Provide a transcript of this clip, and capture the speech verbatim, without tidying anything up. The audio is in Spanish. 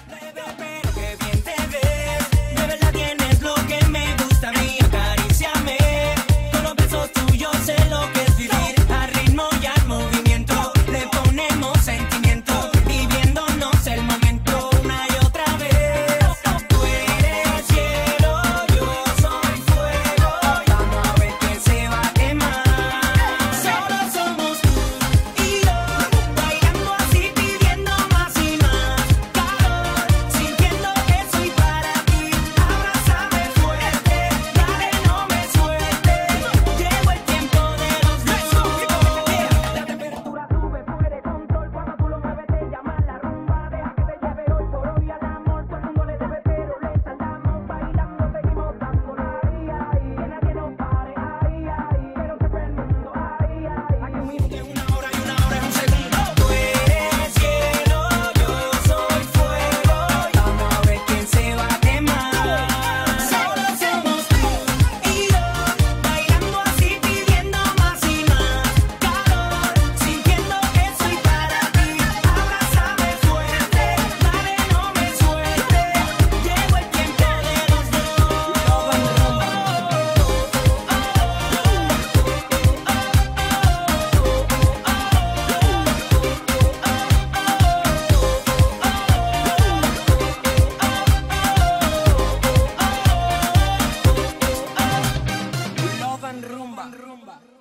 Qué bien te ves, de verdad tienes lo que me gusta a mí. Acaríciame, con los besos tuyos sé lo que es vivir. Al ritmo y al movimiento le ponemos sentimiento, viviéndonos el momento una y otra vez. Tú eres cielo, yo soy fuego. Vamos a ver quién se va a quemar. Solo somos tú y yo, bailando así, pidiendo más y más calor, sintiendo que soy para ti. Abrázame fuerte, dale, no me sueltes. Llegó el tiempo de los dos. La temperatura sube fuera de control. Cuando tú lo mueves te llama la rumba. Deja que te lleve hoy por hoy al amor. Todo el mundo le debe, pero le saldamos bailando, seguimos dando ahí, ahí. Que nadie nos pare, ahí, ahí. Pero que todo el mundo, ahí, ahí. Aquí un minuto es una hora y una hora es un segundo. Tú eres cielo, yo soy fuego. Vamos a ver quién se va a quemar. Solo somos tú y yo, bailando así, pidiendo más y más calor, sintiendo que soy para ti. Abrázame fuerte, dale, no me sueltes. Llegó el tiempo de los Love and Rumba.